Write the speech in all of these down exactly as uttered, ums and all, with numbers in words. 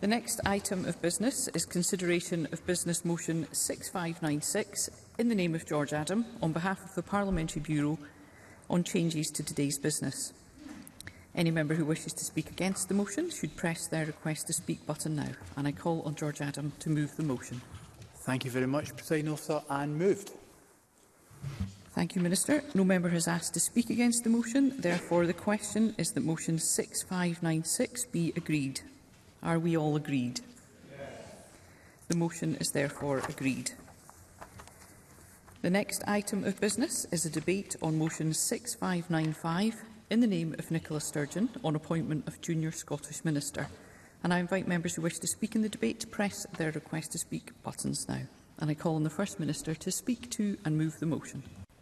The next item of business is consideration of Business Motion six five nine six in the name of George Adam on behalf of the Parliamentary Bureau on changes to today's business. Any member who wishes to speak against the motion should press their request to speak button now, and I call on George Adam to move the motion. Thank you very much, Presiding Officer, and moved. Thank you, Minister. No member has asked to speak against the motion. Therefore, the question is that motion six five nine six be agreed. Are we all agreed? Yes. The motion is therefore agreed. The next item of business is a debate on motion six five nine five in the name of Nicola Sturgeon on appointment of Junior Scottish Minister. And I invite members who wish to speak in the debate to press their request to speak buttons now. And I call on the First Minister to speak to and move the motion.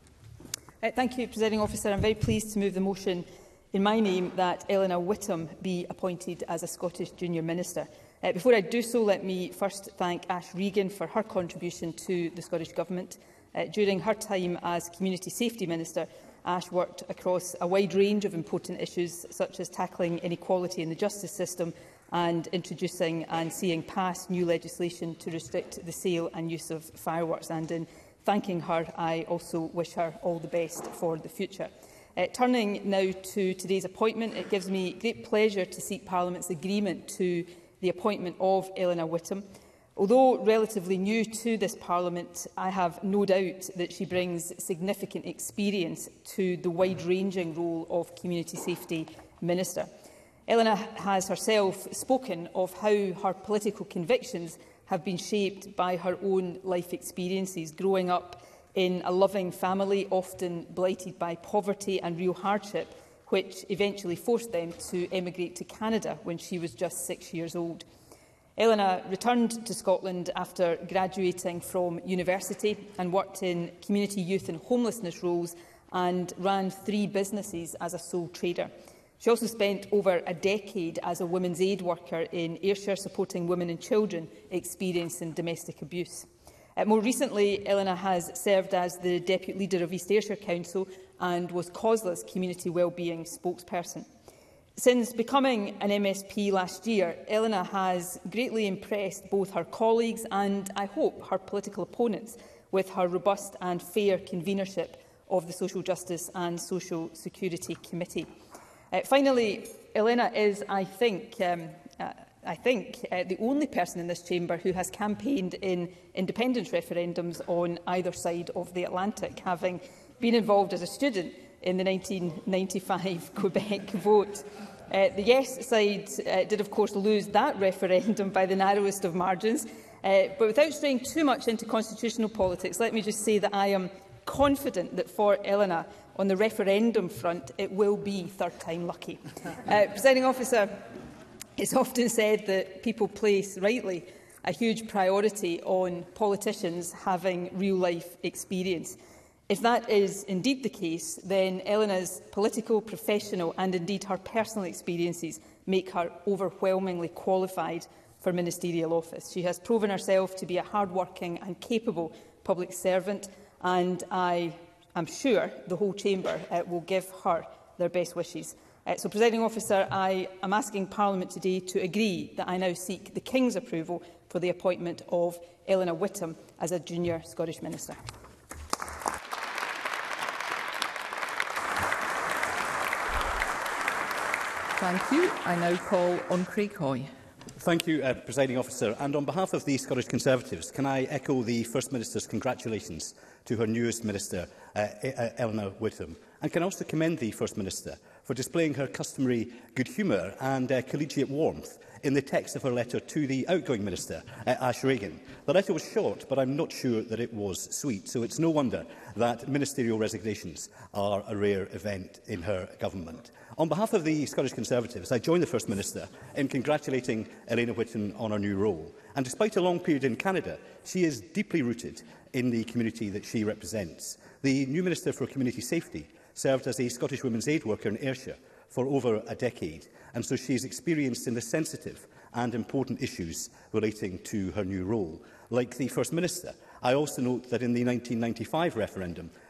Uh, thank you, Presiding Officer. I am very pleased to move the motion in my name that Eleanor Whittam be appointed as a Scottish Junior Minister. Uh, before I do so, let me first thank Ash Regan for her contribution to the Scottish Government. Uh, during her time as Community Safety Minister, Ash worked across a wide range of important issues, such as tackling inequality in the justice system and introducing and seeing passed new legislation to restrict the sale and use of fireworks. And in thanking her, I also wish her all the best for the future. Uh, turning now to today's appointment, it gives me great pleasure to seek Parliament's agreement to the appointment of Eleanor Whittam. Although relatively new to this Parliament, I have no doubt that she brings significant experience to the wide-ranging role of Community Safety Minister. Eleanor has herself spoken of how her political convictions have been shaped by her own life experiences, growing up in a loving family, often blighted by poverty and real hardship, which eventually forced them to emigrate to Canada when she was just six years old. Eleanor returned to Scotland after graduating from university and worked in community youth and homelessness roles and ran three businesses as a sole trader. She also spent over a decade as a women's aid worker in Ayrshire, supporting women and children experiencing domestic abuse. Uh, more recently, Eleanor has served as the Deputy Leader of East Ayrshire Council and was COSLA's Community Wellbeing spokesperson. Since becoming an M S P last year, Eleanor has greatly impressed both her colleagues and, I hope, her political opponents with her robust and fair convenership of the Social Justice and Social Security Committee. Uh, finally, Eleanor is, I think, um, uh, I think uh, the only person in this chamber who has campaigned in independence referendums on either side of the Atlantic, having been involved as a student in the nineteen ninety-five Quebec vote. Uh, the Yes side uh, did, of course, lose that referendum by the narrowest of margins. Uh, but without straying too much into constitutional politics, let me just say that I am confident that for Eleanor, on the referendum front, it will be third time lucky. Uh, Presiding Officer, it's often said that people place, rightly, a huge priority on politicians having real-life experience. If that is indeed the case, then Eleanor's political, professional and indeed her personal experiences make her overwhelmingly qualified for ministerial office. She has proven herself to be a hard-working and capable public servant, and I am sure the whole chamber uh, will give her their best wishes. Uh, so, Presiding Officer, I am asking Parliament today to agree that I now seek the King's approval for the appointment of Eleanor Whittam as a Junior Scottish Minister. Thank you. I now call on Craig Hoy. Thank you, uh, Presiding Officer. And on behalf of the Scottish Conservatives, can I echo the First Minister's congratulations to her newest Minister, uh, Eleanor Whittam, and can also commend the First Minister for displaying her customary good humour and uh, collegiate warmth in the text of her letter to the outgoing Minister, uh, Ash Regan. The letter was short, but I'm not sure that it was sweet, so it's no wonder that ministerial resignations are a rare event in her government. On behalf of the Scottish Conservatives, I join the First Minister in congratulating Eleanor Whittam on her new role. And despite a long period in Canada, she is deeply rooted in the community that she represents. The new Minister for Community Safety served as a Scottish Women's Aid worker in Ayrshire for over a decade, and so she is experienced in the sensitive and important issues relating to her new role. Like the First Minister, I also note that in the nineteen ninety-five referendum,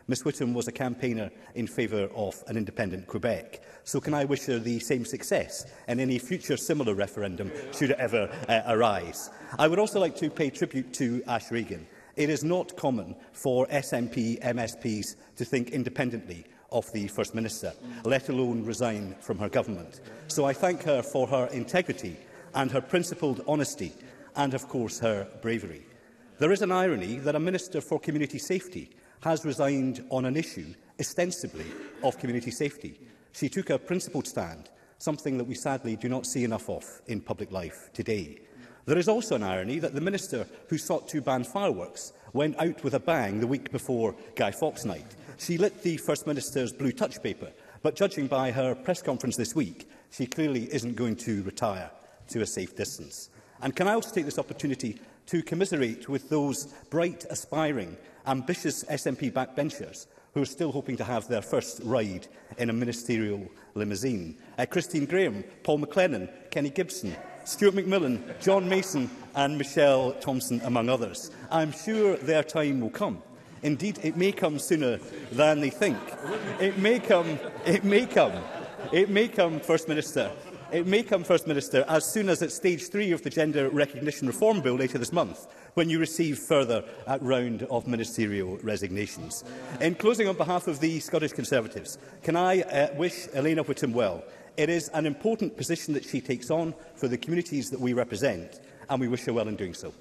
Miss Whittam was a campaigner in favour of an independent Quebec. So can I wish her the same success in any future similar referendum, should it ever uh, arise? I would also like to pay tribute to Ash Regan. It is not common for S N P M S Ps to think independently of the First Minister, let alone resign from her government. So I thank her for her integrity and her principled honesty and, of course, her bravery. There is an irony that a Minister for Community Safety has resigned on an issue, ostensibly, of community safety. She took a principled stand, something that we sadly do not see enough of in public life today. There is also an irony that the Minister who sought to ban fireworks went out with a bang the week before Guy Fawkes Night. She lit the First Minister's blue touch paper, but judging by her press conference this week, she clearly isn't going to retire to a safe distance. And can I also take this opportunity to commiserate with those bright, aspiring, ambitious S N P backbenchers who are still hoping to have their first ride in a ministerial limousine. Uh, Christine Graham, Paul McLennan, Kenny Gibson, Stuart McMillan, John Mason and Michelle Thompson, among others. I'm sure their time will come. Indeed, it may come sooner than they think. It may come, it may come, it may come, First Minister, it may come, First Minister, as soon as at stage three of the Gender Recognition Reform Bill later this month, when you receive further uh, round of ministerial resignations. In closing, on behalf of the Scottish Conservatives, can I uh, wish Elena Whittam well? It is an important position that she takes on for the communities that we represent, and we wish her well in doing so.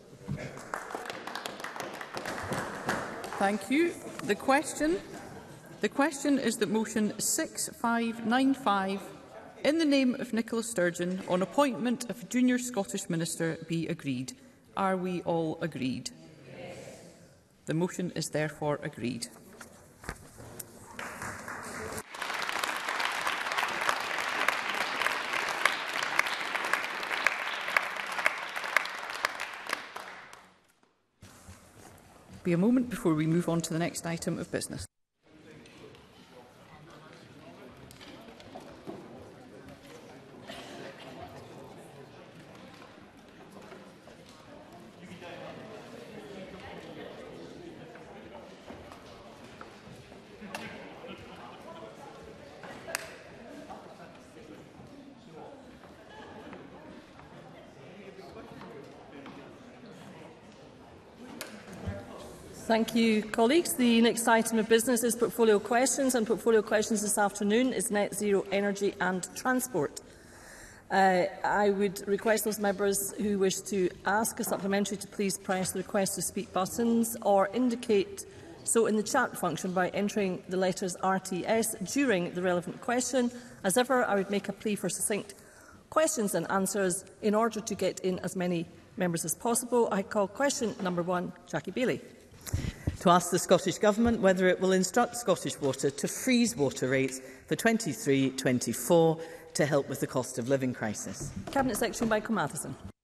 Thank you. The question, the question is that motion six five nine five, in the name of Nicola Sturgeon, on appointment of Junior Scottish Minister, be agreed. Are we all agreed? Yes. The motion is therefore agreed. Be a moment before we move on to the next item of business. Thank you, colleagues. The next item of business is portfolio questions, and portfolio questions this afternoon is net zero energy and transport. Uh, I would request those members who wish to ask a supplementary to please press the request to speak buttons or indicate so in the chat function by entering the letters R T S during the relevant question. As ever, I would make a plea for succinct questions and answers in order to get in as many members as possible. I call question number one, Jackie Bailey. To ask the Scottish Government whether it will instruct Scottish Water to freeze water rates for twenty-three twenty-four to help with the cost of living crisis. Cabinet Secretary Michael Matheson.